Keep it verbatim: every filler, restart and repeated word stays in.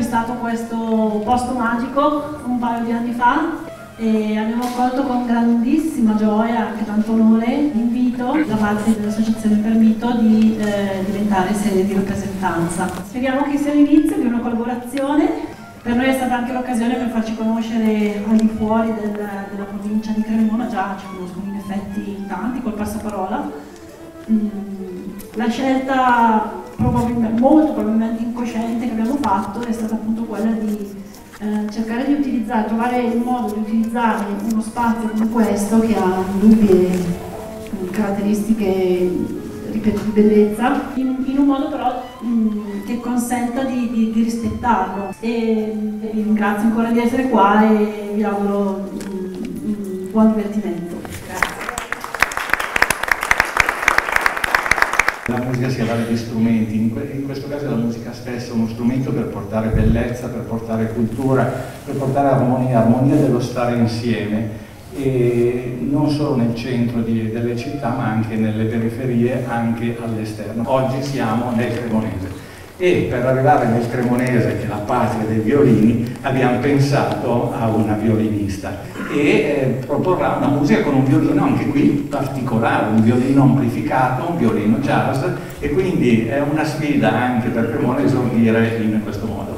stato questo posto magico un paio di anni fa e abbiamo accolto con grandissima gioia e anche tanto onore l'invito da parte dell'Associazione Permito di eh, diventare sede di rappresentanza. Speriamo che sia l'inizio di una collaborazione. Per noi è stata anche l'occasione per farci conoscere al di fuori del, della provincia di Cremona, già ci conoscono in effetti tanti col passaparola. Mm, la scelta probabilmente, molto probabilmente incosciente che abbiamo fatto è stata appunto quella di eh, cercare di utilizzare, trovare il modo di utilizzare uno spazio come questo che ha indubbie caratteristiche, ripeto, di bellezza, in, in un modo però mh, che consenta di, di, di rispettarlo. E, e vi ringrazio ancora di essere qua e vi auguro un buon divertimento. Grazie. La musica si ha vari strumenti, in, que in questo caso la musica stessa è uno strumento per portare bellezza, per portare cultura, per portare armonia, armonia dello stare insieme. E non solo nel centro di, delle città ma anche nelle periferie, anche all'esterno. Oggi siamo nel Cremonese e per arrivare nel Cremonese, che è la patria dei violini, abbiamo pensato a una violinista e eh, proporrà una musica con un violino anche qui particolare, un violino amplificato, un violino jazz, e quindi è una sfida anche per Cremona esordire in questo modo.